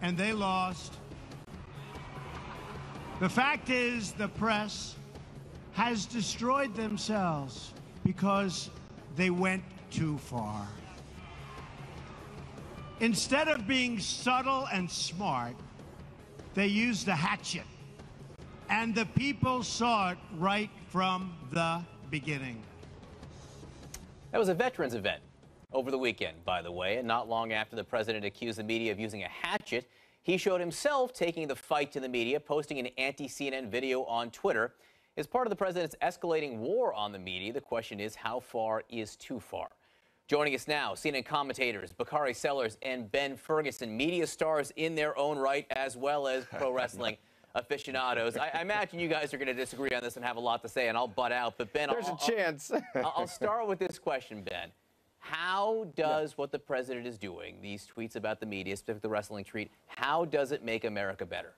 and they lost. The fact is, the press has destroyed themselves because they went too far. Instead of being subtle and smart, they used a hatchet. And the people saw it right from the beginning. That was a veterans event over the weekend, by the way, and not long after the president accused the media of using a hatchet, he showed himself taking the fight to the media, posting an anti-CNN video on Twitter. As part of the president's escalating war on the media, the question is, how far is too far? Joining us now, CNN commentators Bakari Sellers and Ben Ferguson, media stars in their own right, as well as pro wrestling aficionados. I imagine you guys are going to disagree on this and have a lot to say, and I'll butt out. But Ben, there's a chance. I'll start with this question, Ben. How does what the president is doing, these tweets about the media, specifically the wrestling tweet, how does it make America better?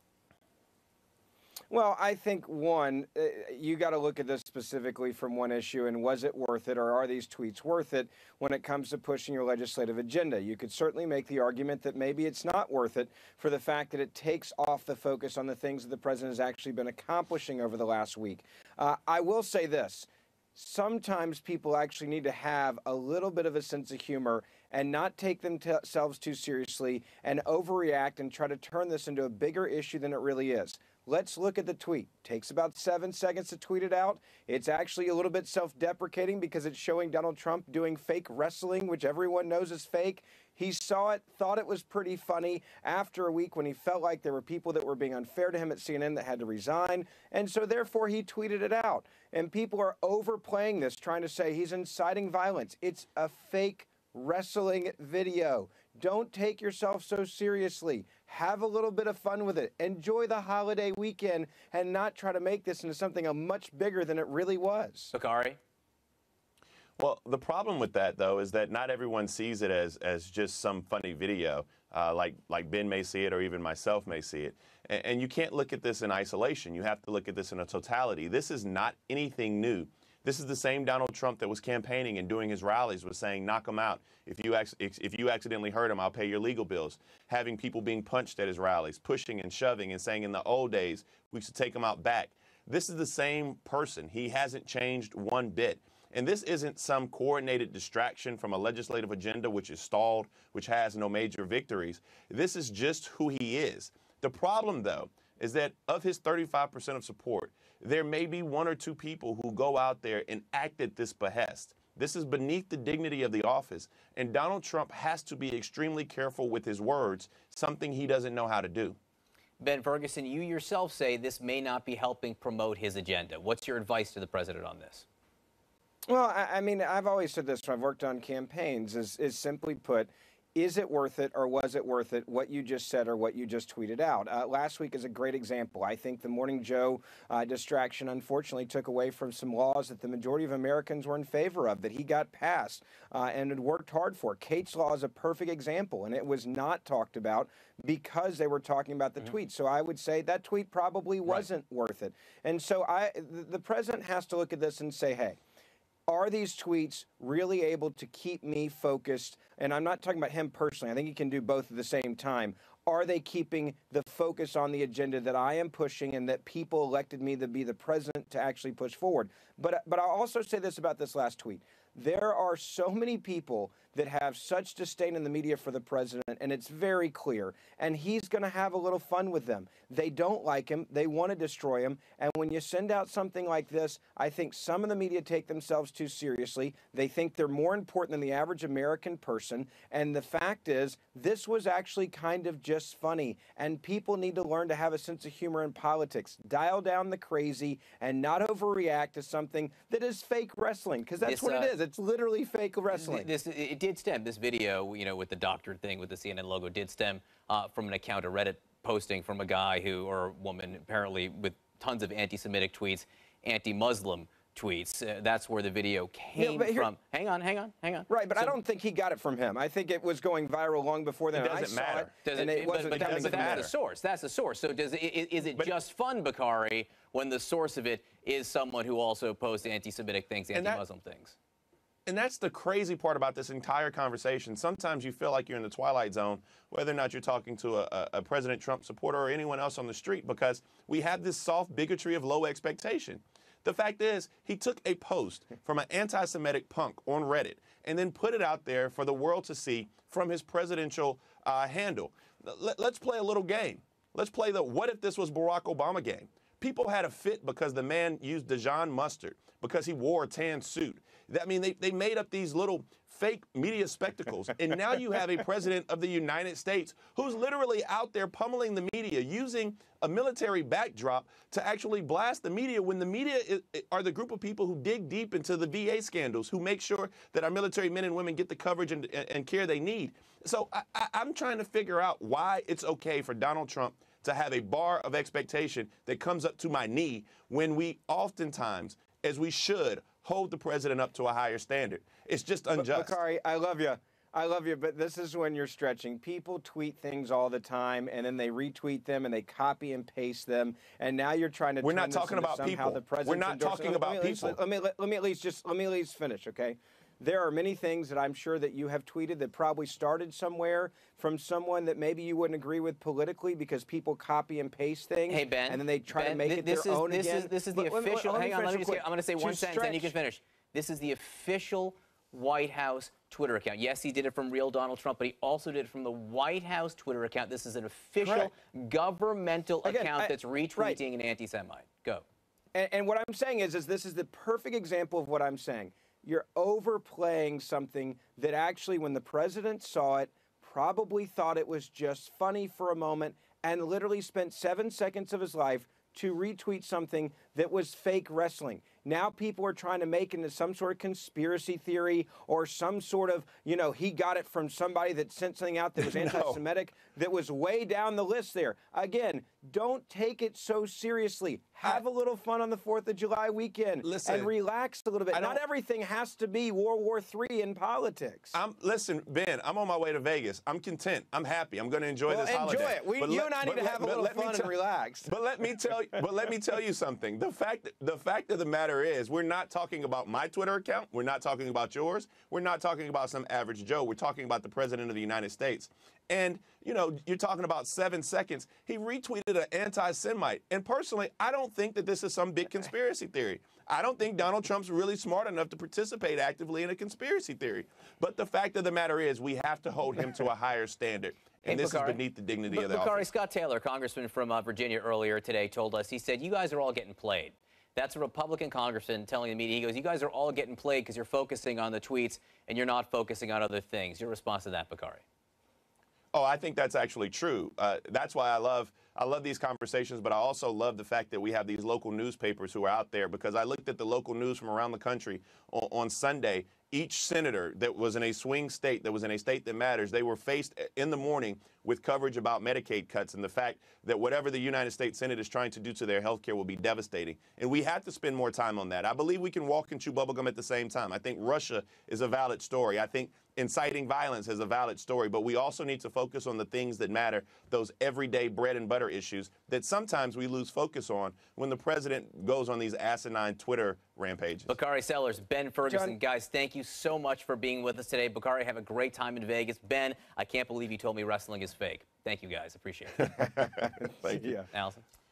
Well, I think, one, you got to look at this specifically from one issue, and was it worth it, or are these tweets worth it when it comes to pushing your legislative agenda? You could certainly make the argument that maybe it's not worth it for the fact that it takes off the focus on the things that the president has actually been accomplishing over the last week. I will say this. Sometimes people actually need to have a little bit of a sense of humor and not take themselves too seriously and overreact and try to turn this into a bigger issue than it really is. Let's look at the tweet. Takes about 7 seconds to tweet it out. It's actually a little bit self-deprecating because it's showing Donald Trump doing fake wrestling, which everyone knows is fake. He saw it, thought it was pretty funny after a week when he felt like there were people that were being unfair to him at CNN that had to resign. And so therefore he tweeted it out. And people are overplaying this, trying to say he's inciting violence. It's a fake wrestling video. Don't take yourself so seriously. Have a little bit of fun with it. Enjoy the holiday weekend and not try to make this into something much bigger than it really was. Bakari? Well, the problem with that, though, is that not everyone sees it as just some funny video, like Ben may see it or even myself may see it. And you can't look at this in isolation. You have to look at this in a totality. This is not anything new. This is the same Donald Trump that was campaigning and doing his rallies, was saying, knock him out. If you accidentally hurt him, I'll pay your legal bills. Having people being punched at his rallies, pushing and shoving and saying in the old days, we should take him out back. This is the same person. He hasn't changed one bit. And this isn't some coordinated distraction from a legislative agenda which is stalled, which has no major victories. This is just who he is. The problem, though, is that of his 35% of support, there may be one or two people who go out there and act at this behest. This is beneath the dignity of the office, and Donald Trump has to be extremely careful with his words, something he doesn't know how to do. Ben Ferguson, you yourself say this may not be helping promote his agenda. What's your advice to the president on this? Well, I mean, I've always said this when I've worked on campaigns, is simply put, is it worth it or was it worth it, what you just said or what you just tweeted out? Last week is a great example. I think the Morning Joe distraction, unfortunately, took away from some laws that the majority of Americans were in favor of, that he got passed and had worked hard for. Kate's Law is a perfect example, and it was not talked about because they were talking about the tweet. So I would say that tweet probably wasn't worth it. And so the president has to look at this and say, hey, are these tweets really able to keep me focused? And I'm not talking about him personally. I think he can do both at the same time. Are they keeping the focus on the agenda that I am pushing and that people elected me to be the president to actually push forward? But I'll also say this about this last tweet. There are so many people that have such disdain in the media for the president, and it's very clear. And he's going to have a little fun with them. They don't like him. They want to destroy him. And when you send out something like this, I think some of the media take themselves too seriously. They think they're more important than the average American person. And the fact is, this was actually kind of just funny. And people need to learn to have a sense of humor in politics. Dial down the crazy and not overreact to something that is fake wrestling, because that's what it is. It's literally fake wrestling. It did stem, this video, you know, with the doctor thing, with the CNN logo, did stem from an account, a Reddit posting from a guy who, or a woman, apparently with tons of anti-Semitic tweets, anti-Muslim tweets. That's where the video came from. Hang on. Right, but I don't think he got it from him. I think it was going viral long before then. It doesn't matter. But that's the source. That's the source. So is it just fun, Bakari, when the source of it is someone who also posts anti-Semitic things, anti-Muslim things? And that's the crazy part about this entire conversation. Sometimes you feel like you're in the twilight zone, whether or not you're talking to a President Trump supporter or anyone else on the street, because we have this soft bigotry of low expectation. The fact is, he took a post from an anti-Semitic punk on Reddit and then put it out there for the world to see from his presidential handle. Let's play a little game. Let's play the what if this was Barack Obama game. People had a fit because the man used Dijon mustard, because he wore a tan suit. I mean, they made up these little fake media spectacles. And now you have a president of the United States who's literally out there pummeling the media, using a military backdrop to actually blast the media, when the media are the group of people who dig deep into the VA scandals, who make sure that our military men and women get the coverage and care they need. So I'm trying to figure out why it's okay for Donald Trump to have a bar of expectation that comes up to my knee, when we oftentimes, as we should, hold the president up to a higher standard. It's just unjust. Bakari, I love you. I love you, but this is when you're stretching. People tweet things all the time, and then they retweet them, and they copy and paste them, and now you're trying to. We're not talking about people. We're not talking about people. Let me at least finish, okay? There are many things that I'm sure that you have tweeted that probably started somewhere from someone that maybe you wouldn't agree with politically, because people copy and paste things. Hey, Ben. And then they try to make it their own again. This is the official. Hang on, I'm going to say one sentence, then you can finish. This is the official White House Twitter account. Yes, he did it from real Donald Trump, but he also did it from the White House Twitter account. This is an official governmental account that's retweeting an anti-Semite. Go. And what I'm saying is this is the perfect example of what I'm saying. You're overplaying something that actually, when the president saw it, probably thought it was just funny for a moment, and literally spent 7 seconds of his life to retweet something that was fake wrestling. Now people are trying to make into some sort of conspiracy theory, or some sort of, he got it from somebody that sent something out that was anti-Semitic, that was way down the list there. Again, don't take it so seriously. Have a little fun on the 4th of July weekend. Listen, and relax a little bit. Not everything has to be World War III in politics. Listen, Ben, I'm on my way to Vegas. I'm content. I'm happy. I'm going to enjoy this holiday. Enjoy it. You and I need to have a little fun and relax. But let me tell you something. The fact of the matter is, we're not talking about my Twitter account. We're not talking about yours. We're not talking about some average Joe. We're talking about the President of the United States. And, you're talking about 7 seconds. He retweeted an anti-Semite. And personally, I don't think that this is some big conspiracy theory. I don't think Donald Trump's really smart enough to participate actively in a conspiracy theory. But the fact of the matter is, we have to hold him to a higher standard. And this is beneath the dignity of the office. Bakari, Scott Taylor, congressman from Virginia, earlier today told us, he said, you guys are all getting played. That's a Republican congressman telling the media, he goes, you guys are all getting played because you're focusing on the tweets and you're not focusing on other things. Your response to that, Bakari? Oh, I think that's actually true. That's why I love these conversations, but I also love the fact that we have these local newspapers who are out there, because I looked at the local news from around the country on Sunday. Each senator that was in a swing state, that was in a state that matters, they were faced in the morning with coverage about Medicaid cuts and the fact that whatever the United States Senate is trying to do to their health care will be devastating. And we have to spend more time on that. I believe we can walk and chew bubblegum at the same time. I think Russia is a valid story. I think inciting violence is a valid story, but we also need to focus on the things that matter, those everyday bread and butter issues that sometimes we lose focus on when the president goes on these asinine Twitter rampages. Bakari Sellers, Ben Ferguson, guys, thank you so much for being with us today. Bakari, have a great time in Vegas. Ben, I can't believe you told me wrestling is fake. Thank you, guys. Appreciate it. Thank you. Allison?